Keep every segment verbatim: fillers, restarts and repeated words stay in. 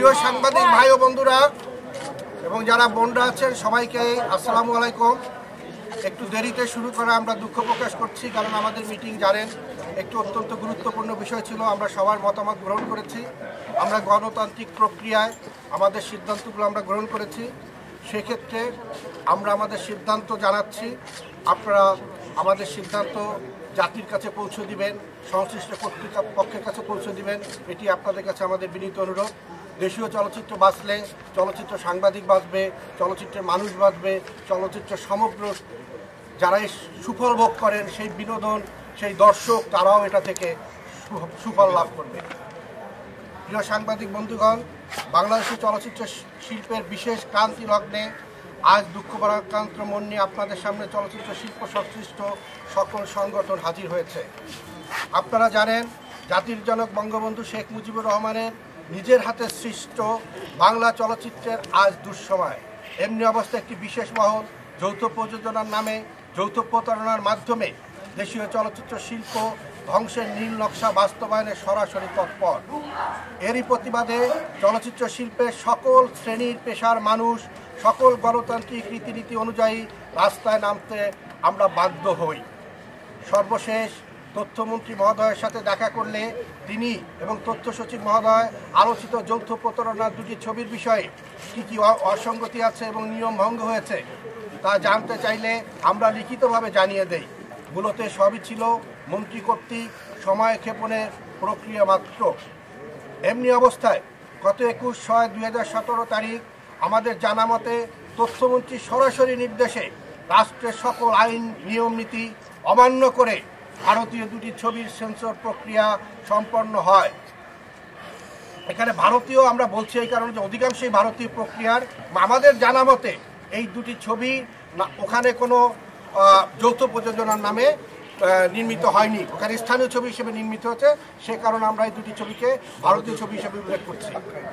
প্রিয় সাংবাদিক ভাই ও বন্ধুরা এবং যারা বোনরা আছেন সবাইকে আসসালামু আলাইকুম। একটু দেরিতে শুরু করা আমরা দুঃখ প্রকাশ করছি, কারণ আমাদের মিটিং জানেন একটু অত্যন্ত গুরুত্বপূর্ণ বিষয় ছিল। আমরা সবার মতামত গ্রহণ করেছি, আমরা গণতান্ত্রিক প্রক্রিয়ায় আমাদের সিদ্ধান্তগুলো আমরা গ্রহণ করেছি। সেক্ষেত্রে আমরা আমাদের সিদ্ধান্ত জানাচ্ছি, আপনারা আমাদের সিদ্ধান্ত জাতির কাছে পৌঁছে দিবেন, সংশ্লিষ্ট কর্তৃপক্ষের কাছে পৌঁছে দিবেন, এটি আপনাদের কাছে আমাদের বিনীত অনুরোধ। দেশীয় চলচ্চিত্র বাঁচলে চলচ্চিত্র সাংবাদিক বাঁচবে, চলচ্চিত্রের মানুষ বাঁচবে, চলচ্চিত্র সমগ্র যারা সুফল ভোগ করেন সেই বিনোদন সেই দর্শক তারাও এটা থেকে সুফল লাভ করবে। প্রিয় সাংবাদিক বন্ধুগণ, বাংলাদেশের চলচ্চিত্র শিল্পের বিশেষ ক্রান্তি লগ্নে আজ দুঃখ ভারাক্রান্ত মন নিয়ে আপনাদের সামনে চলচ্চিত্র শিল্প সংশ্লিষ্ট সকল সংগঠন হাজির হয়েছে। আপনারা জানেন জাতির জনক বঙ্গবন্ধু শেখ মুজিবুর রহমানের নিজের হাতে সৃষ্ট বাংলা চলচ্চিত্রের আজ দুঃসময়। এমনি অবস্থা একটি বিশেষ মহল যৌথ প্রযোজনার নামে যৌথ প্রতারণার মাধ্যমে দেশীয় চলচ্চিত্র শিল্প ধ্বংসের নীল নকশা বাস্তবায়নে সরাসরি তৎপর। এরই প্রতিবাদে চলচ্চিত্র শিল্পের সকল শ্রেণীর পেশার মানুষ সকল গণতান্ত্রিক রীতিনীতি অনুযায়ী রাস্তায় নামতে আমরা বাধ্য হই। সর্বশেষ তথ্যমন্ত্রী মহোদয়ের সাথে দেখা করলে তিনি এবং তথ্য সচিব মহোদয় আলোচিত যৌথ প্রতারণার দুটি ছবির বিষয়ে কী কী অসঙ্গতি আছে এবং নিয়ম ভঙ্গ হয়েছে তা জানতে চাইলে আমরা লিখিতভাবে জানিয়ে দেই। মূলত সবই ছিল মন্ত্রী কর্তৃক সময় ক্ষেপণের প্রক্রিয়া মাত্র। এমনি অবস্থায় গত একুশ ছয় দুই হাজার সতেরো তারিখ আমাদের জানা মতে তথ্যমন্ত্রী সরাসরি নির্দেশে রাষ্ট্রের সকল আইন নিয়ম নীতি অমান্য করে ভারতীয় দুটি ছবির সেন্সর প্রক্রিয়া সম্পন্ন হয়। এখানে ভারতীয় আমরা বলছি এই কারণে যে অধিকাংশই ভারতীয় প্রক্রিয়ার আমাদের জানা মতে এই দুটি ছবি ওখানে কোনো যৌথ প্রযোজনার নামে নির্মিত হয়নি, ওখানে স্থানীয় ছবি হিসেবে নির্মিত হচ্ছে। সে কারণে আমরা এই দুটি ছবিকে ভারতীয় ছবি হিসেবে উল্লেখ করছি,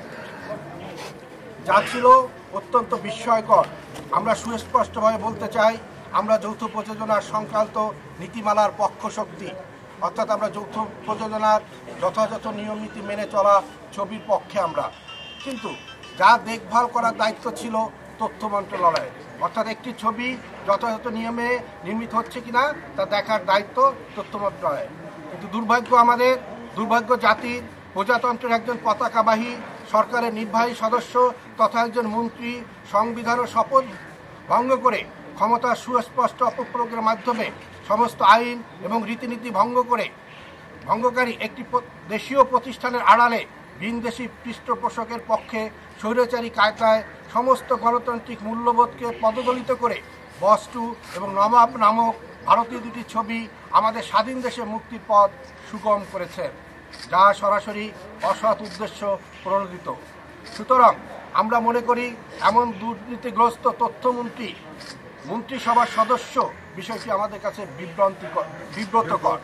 যা ছিল অত্যন্ত বিস্ময়কর। আমরা সুস্পষ্টভাবে বলতে চাই আমরা যৌথ প্রযোজনার সংক্রান্ত নীতিমালার পক্ষ শক্তি, অর্থাৎ আমরা যৌথ প্রযোজনার যথাযথ নিয়ম নীতি মেনে চলা ছবির পক্ষে আমরা। কিন্তু যা দেখভাল করার দায়িত্ব ছিল তথ্য মন্ত্রণালয়ের, অর্থাৎ একটি ছবি যথাযথ নিয়মে নির্মিত হচ্ছে কিনা তা দেখার দায়িত্ব তথ্য মন্ত্রণালয়ের। কিন্তু দুর্ভাগ্য আমাদের, দুর্ভাগ্য জাতির, প্রজাতন্ত্রের একজন পতাকাবাহী সরকারের নির্বাহী সদস্য তথা একজন মন্ত্রী সংবিধান ও শপথ ভঙ্গ করে ক্ষমতার সুস্পষ্ট অপপ্রয়োগের মাধ্যমে সমস্ত আইন এবং রীতিনীতি ভঙ্গ করে ভঙ্গকারী একটি দেশীয় প্রতিষ্ঠানের আড়ালে ভিনদেশি পৃষ্ঠপোষকের পক্ষে স্বৈরাচারী কায়দায় সমস্ত গণতান্ত্রিক মূল্যবোধকে পদদলিত করে বস টু এবং নবাব নামক ভারতীয় দুটি ছবি আমাদের স্বাধীন দেশে মুক্তির পথ সুগম করেছে, যা সরাসরি অসৎ উদ্দেশ্য প্রণোদিত। সুতরাং আমরা মনে করি এমন দুর্নীতিগ্রস্ত তথ্যমন্ত্রী মন্ত্রিসভার সদস্য বিষয়টি আমাদের কাছে বিভ্রান্তিকর বিব্রতকর।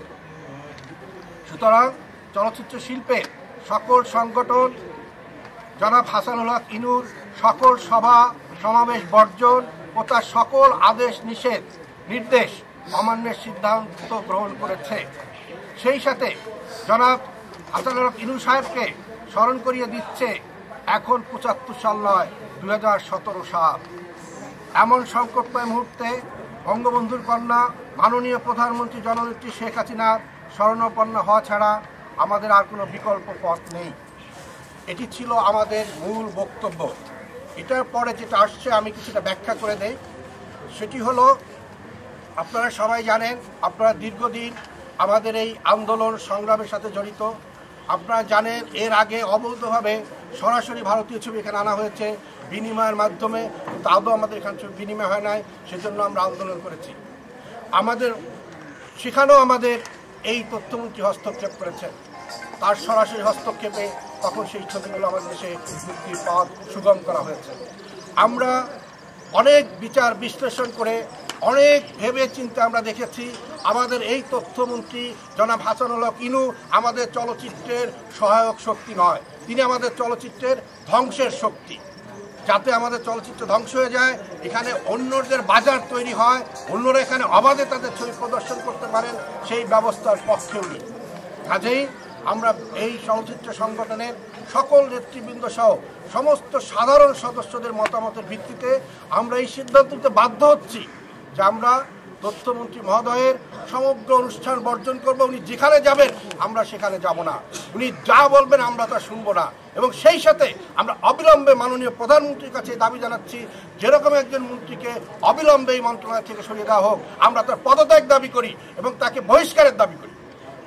সুতরাং চলচ্চিত্র শিল্পের সকল সংগঠন জনাব হাসানুল হক ইনুর সকল সভা সমাবেশ বর্জন ও তার সকল আদেশ নিষেধ নির্দেশ অমান্যের সিদ্ধান্ত গ্রহণ করেছে। সেই সাথে জনাব হাসানুল হক ইনু সাহেবকে স্মরণ করিয়ে দিচ্ছে এখন পঁচাত্তর সাল নয় দুই হাজার সতেরো সাল। এমন সংকটময় মুহূর্তে বঙ্গবন্ধুর কন্যা মাননীয় প্রধানমন্ত্রী জননেত্রী শেখ হাসিনার শরণাপন্ন হওয়া ছাড়া আমাদের আর কোনো বিকল্প পথ নেই। এটি ছিল আমাদের মূল বক্তব্য। এটার পরে যেটা আসছে আমি কিছুটা ব্যাখ্যা করে দেই। সেটি হলো, আপনারা সবাই জানেন, আপনারা দীর্ঘদিন আমাদের এই আন্দোলন সংগ্রামের সাথে জড়িত। আপনারা জানেন এর আগে অবৈধভাবে সরাসরি ভারতীয় ছবি এখানে আনা হয়েছে বিনিময়ের মাধ্যমে, কিন্তু আদৌ আমাদের এখানে ছবি বিনিময় হয় নাই, সেজন্য আমরা আন্দোলন করেছি। আমাদের সেখানেও আমাদের এই তথ্যমন্ত্রী হস্তক্ষেপ করেছেন, তার সরাসরি হস্তক্ষেপে তখন সেই ছবিগুলো আমাদের দেশে মুক্তির পথ সুগম করা হয়েছে। আমরা অনেক বিচার বিশ্লেষণ করে অনেক ভেবে চিন্তে আমরা দেখেছি আমাদের এই তথ্যমন্ত্রী জনাব হাসানুল হক ইনু আমাদের চলচ্চিত্রের সহায়ক শক্তি নয়, তিনি আমাদের চলচ্চিত্রের ধ্বংসের শক্তি। যাতে আমাদের চলচ্চিত্র ধ্বংস হয়ে যায়, এখানে অন্যদের বাজার তৈরি হয়, অন্যরা এখানে অবাধে তাদের ছবি প্রদর্শন করতে পারেন, সেই ব্যবস্থার পক্ষে উনি। কাজেই আমরা এই চলচ্চিত্র সংগঠনের সকল নেতৃবৃন্দ সহ সমস্ত সাধারণ সদস্যদের মতামতের ভিত্তিতে আমরা এই সিদ্ধান্ত নিতে বাধ্য হচ্ছি যে আমরা তথ্যমন্ত্রী মহোদয়ের সমগ্র অনুষ্ঠান বর্জন করব। উনি যেখানে যাবেন আমরা সেখানে যাব না, উনি যা বলবেন আমরা তা শুনবো না। এবং সেই সাথে আমরা অবিলম্বে মাননীয় প্রধানমন্ত্রীর কাছে দাবি জানাচ্ছি, যেরকম একজন মন্ত্রীকে অবিলম্বে এই মন্ত্রণালয় থেকে সরিয়ে দেওয়া হোক, আমরা তার পদত্যাগ দাবি করি এবং তাকে বহিষ্কারের দাবি করি।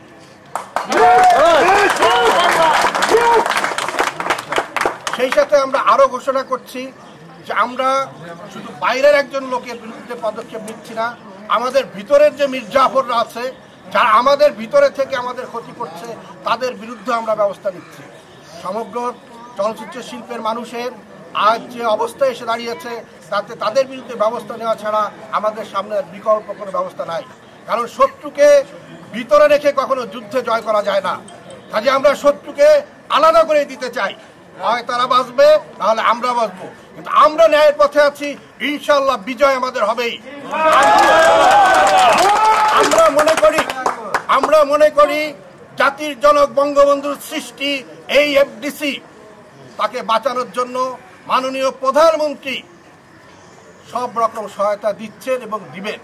সেই সাথে আমরা আরো ঘোষণা করছি যে আমরা শুধু বাইরের একজন লোকের বিরুদ্ধে পদক্ষেপ নিচ্ছি না, আমাদের ভিতরের যে মির্জাফররা আছে, যারা আমাদের ভিতরে থেকে আমাদের ক্ষতি করছে, তাদের বিরুদ্ধে আমরা ব্যবস্থা নিচ্ছি। সমগ্র চলচ্চিত্র শিল্পের মানুষের আজ যে অবস্থায় এসে দাঁড়িয়েছে, তাতে তাদের বিরুদ্ধে ব্যবস্থা নেওয়া ছাড়া আমাদের সামনে বিকল্প কোনো ব্যবস্থা নাই। কারণ শত্রুকে ভিতরে রেখে কখনো যুদ্ধে জয় করা যায় না। কাজে আমরা শত্রুকে আলাদা করে দিতে চাই, হয় তারা বাঁচবে তাহলে আমরা বাঁচবো, কিন্তু আমরা ন্যায়ের পথে আছি, ইনশাআল্লাহ বিজয় আমাদের হবেই। আমরা মনে করি আমরা মনে করি জাতির জনক বঙ্গবন্ধুর সৃষ্টি এই এফডিসি, তাকে বাঁচানোর জন্য মাননীয় প্রধানমন্ত্রী সব রকম সহায়তা দিচ্ছেন এবং দিবেন।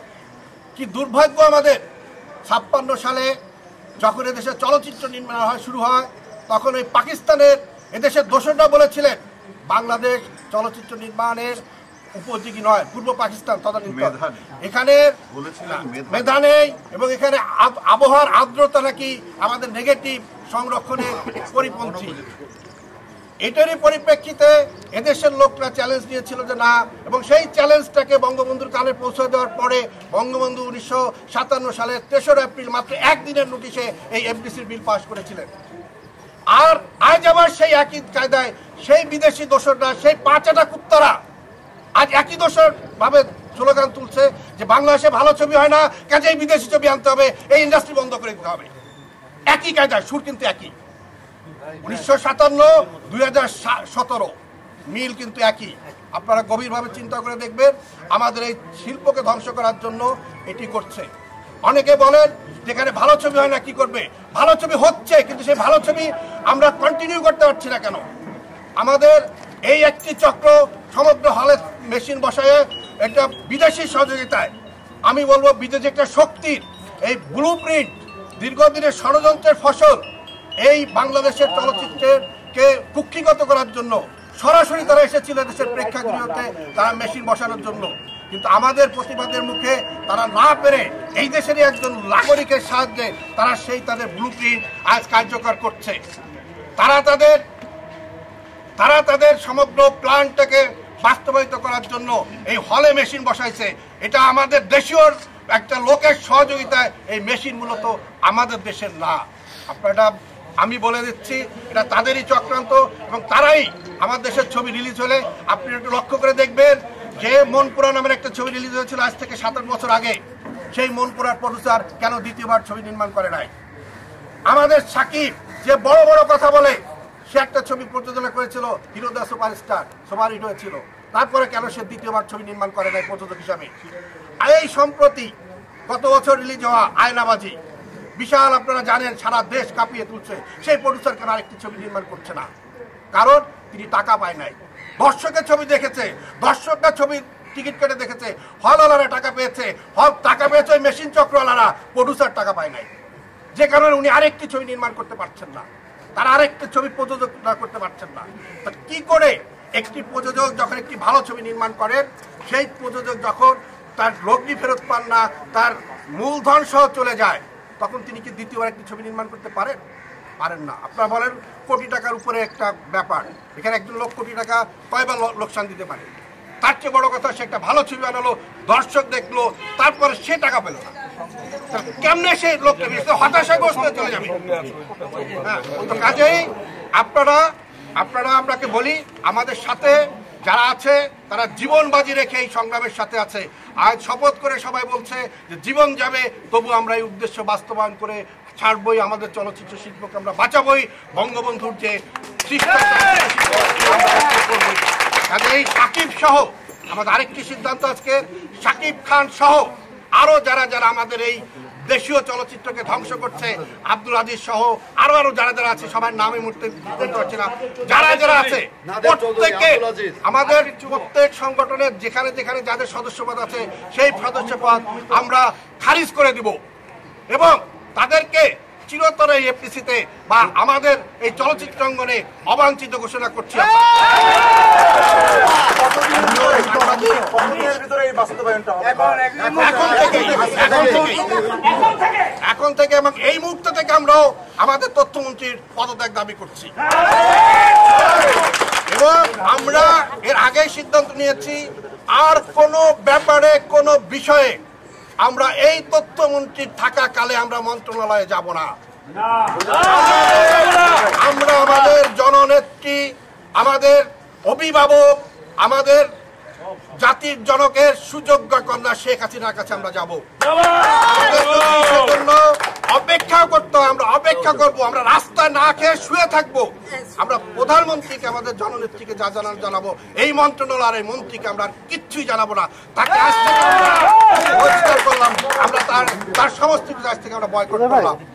কি দুর্ভাগ্য আমাদের, ছাপ্পান্ন সালে যখন এদেশে চলচ্চিত্র নির্মাণ হয় শুরু হয়, তখন ওই পাকিস্তানের এদেশের দোসররা বলেছিলেন বাংলাদেশ চলচ্চিত্র নির্মাণের উপযোগী নয়, পূর্ব পাকিস্তান তদানীন্তন, এখানে মেধা নেই এবং এখানে আবহাওয়ার আর্দ্রতা নাকি আমাদের নেগেটিভ সংরক্ষণের পরিপন্থী। এটারই পরিপ্রেক্ষিতে এদেশের লোকরা চ্যালেঞ্জ নিয়েছিল যে না, এবং সেই চ্যালেঞ্জটাকে বঙ্গবন্ধুর কানে পৌঁছে দেওয়ার পরে বঙ্গবন্ধু উনিশশো সাতান্ন সালের তেসরা এপ্রিল মাত্র একদিনের নোটিশে এই এফডিসির বিল পাশ করেছিলেন। আর আজ আবার সেই একই কায়দায় সেই বিদেশি দোসররা, সেই পাঁচাটা কুত্তারা আজ একই দোসর ভাবে স্লোগান তুলছে যে বাংলাদেশে ভালো ছবি হয় না, কাজেই বিদেশি ছবি আনতে হবে, এই ইন্ডাস্ট্রি বন্ধ করে দিতে হবে। একই কায়দায়, সুর কিন্তু একই। উনিশশো সাতান্ন দুই হাজার সতেরো মিল কিন্তু একই। আপনারা গভীরভাবে চিন্তা করে দেখবেন, আমাদের এই শিল্পকে ধ্বংস করার জন্য এটি করছে। অনেকে বলেন যেখানে ভালো ছবি হয় না কি করবে, ভালো ছবি হচ্ছে, কিন্তু সেই ভালো ছবি আমরা কন্টিনিউ করতে পারছি না কেন? আমাদের এই একটি চক্র সমগ্র হলে মেশিন বসায় একটা বিদেশি সহযোগিতায়, আমি বলবো বিদেশি একটা শক্তির এই ব্লু প্রিন্ট, দীর্ঘদিনের ষড়যন্ত্রের ফসল, এই বাংলাদেশের চলচ্চিত্রের কে কুক্ষিগত করার জন্য সরাসরি তারা এসেছিল দেশের প্রেক্ষাগৃহতে, তারা মেশিন বসানোর জন্য। কিন্তু আমাদের প্রতিবাদের মুখে তারা না পেরে এই দেশেরই একজন নাগরিকের সাহায্যে তারা সেই তাদের ব্লু প্রিন্ট আজ কার্যকর করছে। তারা তাদের তারা তাদের সমগ্র প্ল্যানটাকে বাস্তবায়িত করার জন্য এই হলে মেশিন বসাইছে। এটা আমাদের দেশীয় একটা লোকের সহযোগিতায় এই মেশিন মূলত আমাদের দেশের না। আপনারা, আমি বলে দিচ্ছি, এটা তাদেরই চক্রান্ত এবং তারাই আমার দেশের ছবি রিলিজ হলে আপনি একটু লক্ষ্য করে দেখবেন যে মনপুরা নামের একটা ছবি রিলিজ হয়েছিল আজ থেকে সাত আট বছর আগে, সেই মনপুরার প্রডিউসার কেন দ্বিতীয়বার ছবি নির্মাণ করে নাই? আমাদের সাকিব যে বড় বড় কথা বলে, সে একটা ছবি প্রযোজনা করেছিল, হিরোদা সুপারস্টার, সুপার হিট হয়েছিল, তারপরে কেন সে দ্বিতীয়বার ছবি নির্মাণ করে নাই প্রযোজক হিসাবে? আর এই সম্প্রতি গত বছর রিলিজ হওয়া আয়নাবাজি, বিশাল, আপনারা জানেন, সারা দেশ কাঁপিয়ে তুলছে, সেই প্রডিউসার কেন আরেকটি ছবি নির্মাণ করছে না? কারণ তিনি টাকা পায় নাই। দর্শকের ছবি দেখেছে, দর্শকরা ছবি টিকিট কেটে দেখেছে, হলওয়ালারা টাকা পেয়েছে, হল টাকা পেয়েছে ওই মেশিন চক্রওয়ালারা, প্রডিউসার টাকা পায় নাই, যে কারণে উনি আরেকটি ছবি নির্মাণ করতে পারছেন না, তারা আরেকটি ছবি প্রযোজক করতে পারছেন না। তা কি করে একটি প্রযোজক যখন একটি ভালো ছবি নির্মাণ করেন, সেই প্রযোজক যখন তার লগ্নি ফেরত পান না, তার মূলধন সহ চলে যায়, তখন তিনি কি দ্বিতীয়বার একটি ছবি নির্মাণ করতে পারেন? পারেন না। আপনারা বলেন কোটি টাকার উপরে একটা ব্যাপার, এখানে একজন লোক কোটি টাকা কয়বার লোকসান দিতে পারে? তার চেয়ে বড় কথা, সে একটা ভালো ছবি বানালো, দর্শক দেখলো, তারপরে সে টাকা পেল না, কেমনে সে লোকটা হতাশাগ্রস্ত চলে যাবে? হ্যাঁ, তো কাজেই আপনারা আপনারা আপনাকে বলি, আমাদের সাথে যারা আছে তারা জীবন বাজি রেখে এই সংগ্রামের সাথে আছে। আজ শপথ করে সবাই বলছে যে জীবন যাবে, তবু আমরা এই উদ্দেশ্য বাস্তবায়ন করে ছাড়বই, আমাদের চলচ্চিত্র শিল্পকে আমরা বাঁচাবই, বঙ্গবন্ধুর যে কাজেই সাকিব সহ আমাদের আরেকটি সিদ্ধান্ত, আজকে সাকিব খান সহ আরো যারা যারা আমাদের এই দেশীয় চলচ্চিত্রকে ধ্বংস করছে। আব্দুল আজিজ সহ আরো আরো যারা যারা আছে সবার নামে মুহূর্তে বলতে পারছি না, যারা যারা আছে প্রত্যেকে আমাদের প্রত্যেক সংগঠনের যেখানে যেখানে যাদের সদস্যপদ আছে সেই সদস্যপদ আমরা খারিজ করে দিব এবং তাদেরকে চিরতরে এফটিসিতে বা আমাদের এই চলচ্চিত্র অঙ্গনে অবাঞ্ছিত ঘোষণা করছি। এখন থেকে এবং এই মুহূর্ত থেকে আমরাও আমাদের তথ্যমন্ত্রীর পদত্যাগ দাবি করছি এবং আমরা এর আগে সিদ্ধান্ত নিয়েছি আর কোনো ব্যাপারে কোনো বিষয়ে আমরা এই তথ্যমন্ত্রীর থাকাকালে আমরা মন্ত্রণালয়ে যাব না। আমরা আমাদের জননেত্রী, আমাদের অভিভাবক, আমাদের জাতির জনকের সুযোগ্য কন্যা শেখ হাসিনার কাছে আমরা যাব। জন্য অপেক্ষা করতে হয়, আমরা অপেক্ষা করব। আমরা রাস্তায় না খেয়ে শুয়ে থাকবো। আমরা প্রধানমন্ত্রীকে আমাদের জননেত্রীকে যা জানানো জানাবো, এই মন্ত্রণালয়ের মন্ত্রীকে আমরা কিচ্ছুই জানাবো না। তাকে আজ থেকে আমরা বহিষ্কার করলাম, আমরা তার তার সমস্ত কাজ থেকে আমরা বয়কট করলাম।